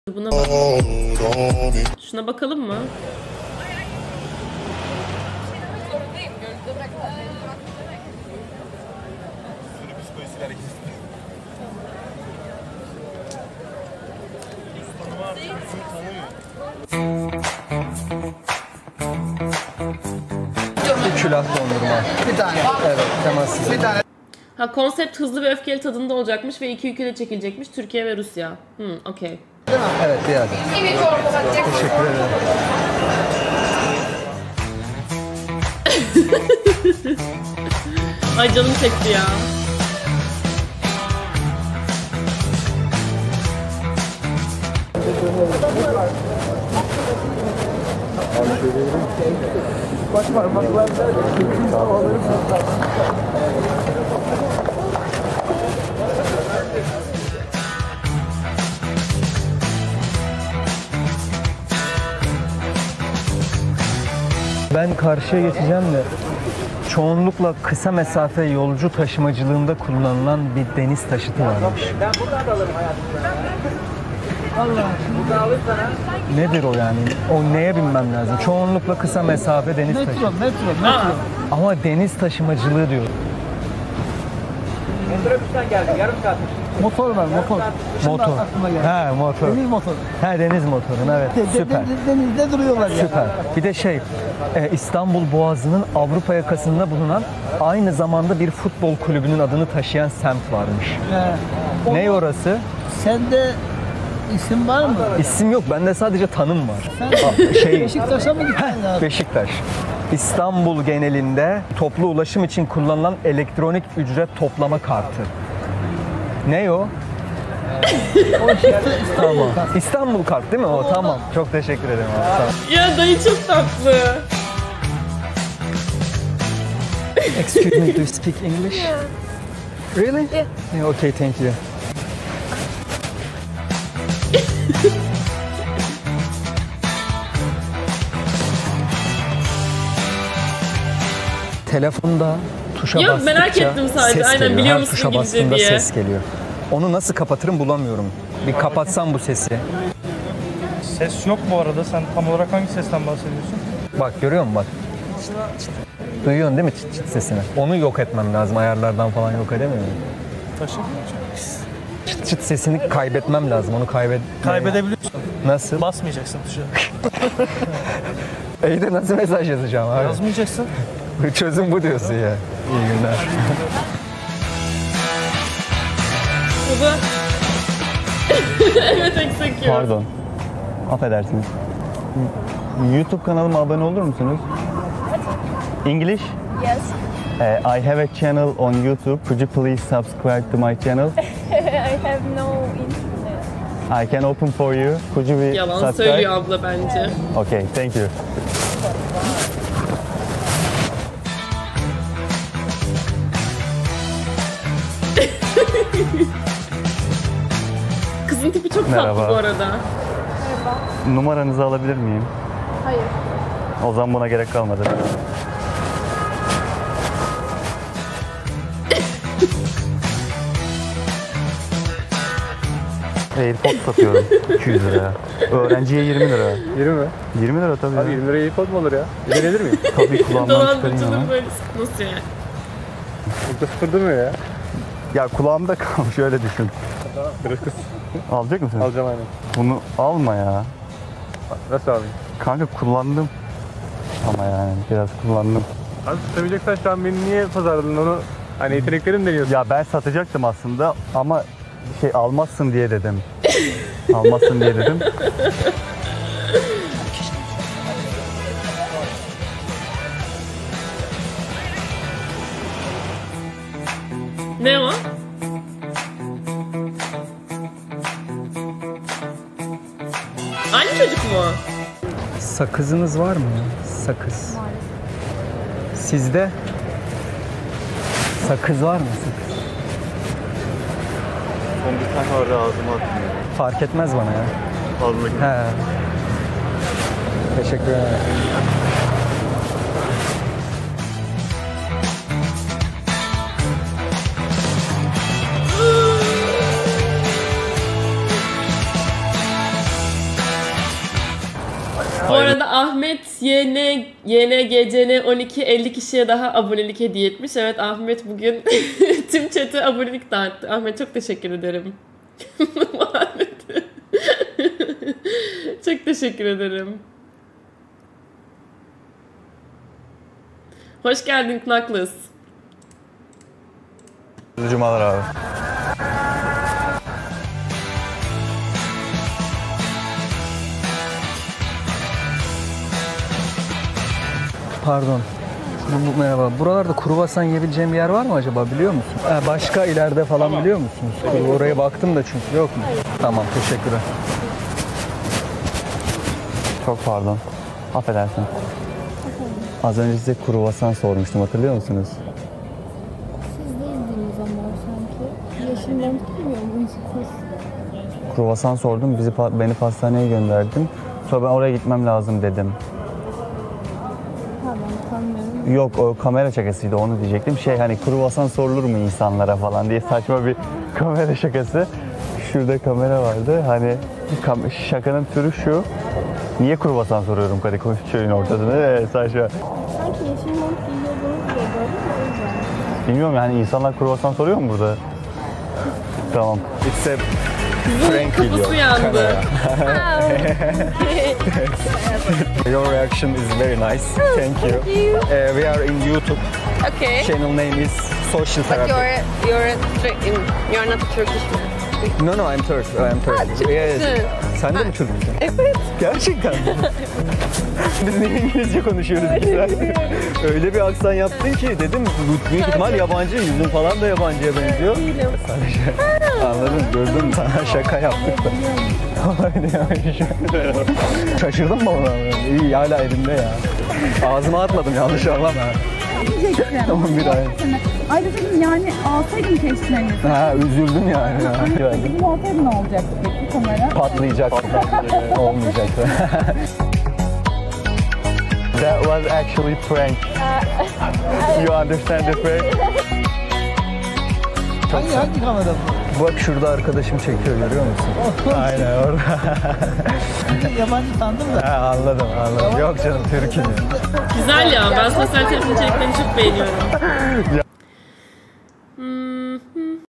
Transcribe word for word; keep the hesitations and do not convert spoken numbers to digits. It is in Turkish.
Buna bak. Şuna bakalım mı? Külah dondurma. Bir tane. Evet, temassız. Bir tane. Ha, konsept hızlı ve öfkeli tadında olacakmış ve iki ülkede çekilecekmiş. Türkiye ve Rusya. Hmm, okey. Evet, bir adet. Teşekkür ederim. Ay canım çekti ya. Baş parmaklarda ben karşıya geçeceğim de çoğunlukla kısa mesafe yolcu taşımacılığında kullanılan bir deniz taşıtı varmış. Ben buradan da alırım hayatım. Allah. Burada alırsan Nedir o yani? O neye binmem lazım? Çoğunlukla kısa mesafe deniz metro, taşıtı. metro, metro. Ama deniz taşımacılığı diyor. Metrobüsten geldim, yarım saat. Motor var, motor. Motor. He, motor. Deniz motoru. He, deniz motorun, evet. De, de, Süper. de, denizde duruyorlar ya. Süper. Bir de şey, e, İstanbul Boğazı'nın Avrupa yakasında bulunan aynı zamanda bir futbol kulübünün adını taşıyan semt varmış. He. Ne orası? Sende isim var mı? İsim yok, bende sadece tanım var. Sen Aa, şey, Beşiktaş'a mı gittin lazım? Beşiktaş. İstanbul genelinde toplu ulaşım için kullanılan elektronik ücret toplama kartı. Ne o? O işte İstanbul. Tamam. İstanbul kart değil mi o? Tamam. Çok teşekkür ederim abi. Sağ ol. Ya dayı çok tatlı. Excuse me, do you speak English? Yeah. Really? Yeah. Yeah, okay, thank you. Telefonda tuşa Yok, bastıkça merak ettim sadece. ses Aynen, geliyor. biliyor Her musun tuşa İngilizce bastığında diye. ses geliyor. Onu nasıl kapatırım bulamıyorum. Bir kapatsam bu sesi. Ses yok bu arada. Sen tam olarak hangi sesten bahsediyorsun? Bak görüyor musun bak. Duyuyorsun değil mi çıt çıt sesini? Onu yok etmem lazım. Ayarlardan falan yok edemiyorum. Taşı. Çıt çıt sesini kaybetmem lazım. Onu kaybet... Kaybedebiliyorsun. Nasıl? Basmayacaksın tuşa. İyi de nasıl mesaj yazacağım abi? Yazmayacaksın. Çözüm bu diyorsun ya. İyi günler. Bu da... evet, eksik yok. Pardon. Affedersiniz. YouTube kanalıma abone olur musunuz? English? Yes. Uh, I have a channel on YouTube. Could you please subscribe to my channel? I have no internet. I can open for you. Could you be Yalan subscribe? söylüyor abla bence. Okay, thank you. Kızın tipi çok Merhaba. tatlı bu arada. Numaranızı alabilir miyim? Hayır. O zaman buna gerek kalmadı. AirPods satıyorum iki yüz liraya. Öğrenciye yirmi lira. yirmi mi? yirmi lira tabii. Abi ya. yirmi liraya AirPod mu olur ya? Denebilir miyim? Tabii kulağımdan çıkarayım Dolandırıcılık ama. böyle nasıl yani? Çok da sıfır durmuyor ya. Ya kulağımda kalmış öyle düşün. Biraz kız. Alacak mısın? Alacağım aynen. Bunu alma ya. Nasıl alayım? Kanka kullandım. Ama yani biraz kullandım. Abi tutamayacaksan şu an beni niye pazarladın onu? Hani yeteneklerim deniyorsun. Ya ben satacaktım aslında ama şey almazsın diye dedim. Almazsın diye dedim. Ne o? Aynı çocuk mu? Sakızınız var mı? Sakız. Sizde? Sakız var mı? Sakız. Son bir tane orada ağzıma atmıyor. Fark etmez bana ya. Fazla. He. Teşekkür ederim. Bu arada Ahmet Y N Y N G C N on iki elli kişiye daha abonelik hediye etmiş. Evet, Ahmet bugün tüm chat'e abonelik dağıttı. Ahmet çok teşekkür ederim. Çok teşekkür ederim. Hoş geldin Knuckles. Cumalar abi. Pardon. Bu, bu, merhaba. Buralarda kruvasan yiyebileceğim bir yer var mı acaba, biliyor musun? Ee, başka ileride falan tamam. Biliyor musunuz? Evet. Oraya baktım da çünkü yok mu? Hayır. Tamam, teşekkürler. Çok pardon. Affedersin. Az önce size kruvasan sormuştum, hatırlıyor musunuz? Siz değildiniz ama sanki. Yaşından tutmuyor musunuz? Kruvasan sordum, bizi beni pastaneye gönderdin. Sonra ben oraya gitmem lazım dedim. Yok, o kamera şakasıydı, onu diyecektim. Şey, hani kruvasan sorulur mu insanlara falan diye saçma bir kamera şakası. Şurada kamera vardı. Hani şakanın türü şu. Niye kruvasan soruyorum Kadıköy köyün ortasında? Evet, saçma. Sanki yeşil mont giyiyordunuz diye böyle mi, o yüzden? Bilmiyorum yani, insanlar kruvasan soruyor mu burada? Tamam. It's a prank video. Kafası yandı. Your reaction is very nice. Thank you. Thank you. Uh, we are in YouTube. Okay. Channel name is Social But Therapy. you're you're you're not a Turkish man. No no, I'm Turkish. I'm Turkish. Yes. Sen de mi Türk'sün? Evet. Gerçekten mi? Biz niye İngilizce konuşuyoruz güzel? Öyle bir aksan yaptın ki dedim büyük ihtimal yabancı, yüzün falan da yabancıya benziyor. Sadece anladın, gördün mü? Sana şaka yaptık da. Şaşırdın mı ona? İyi, hala elimde ya. Ağzıma atmadım, yanlış anlama. Tamam, bir ay. Ay dedim yani alsaydım keşke. Ha, üzüldüm yani. Ya. Bizim olsaydı ne olacaktı peki kamera? Patlayacak. Olmayacaktı. That was actually prank. You understand the prank? Hangi, hangi kamera bu? Bak şurada arkadaşım çekiyor, görüyor musun? Aynen orada. Yabancı sandım da. Ha, anladım anladım. Yok canım, Türk'üm. Güzel ya, ben sosyal telefon içeriklerini çok beğeniyorum.